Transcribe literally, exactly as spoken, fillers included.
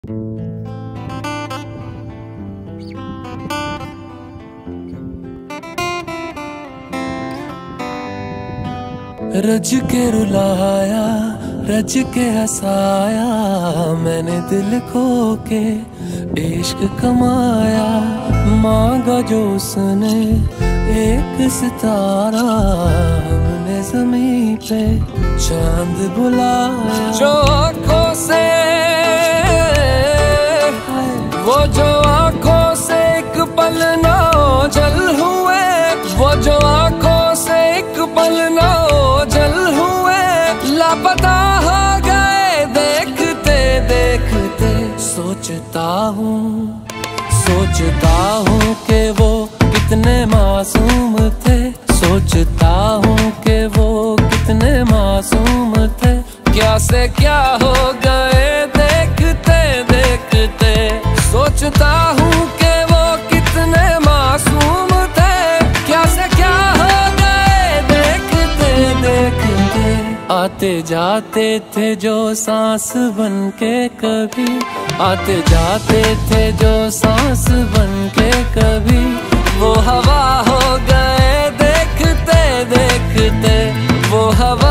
रज के रुलाया, रज के हंसाया, मैंने दिल खो के इश्क कमाया। मांगा जो उसने एक सितारा, हमने ज़मीं पे चांद बुलाया। जो आँखों से वो जो आँखों से एक पल ना ओझल हुए, वो जो आँखों से एक पल ना ओझल हुए, लापता हो गए देखते देखते। सोचता हूँ सोचता हूँ कि वो कितने मासूम थे, सोचता हूँ कि वो कितने मासूम थे। क्या से क्या हो गए देखते देखते। सोचता हूँ कि वो कितने मासूम थे, क्या से क्या हो गए देखते देखते। आते जाते थे जो सांस बन के कभी, आते जाते थे जो सांस बन के कभी, वो हवा हो गए देखते देखते। वो हवा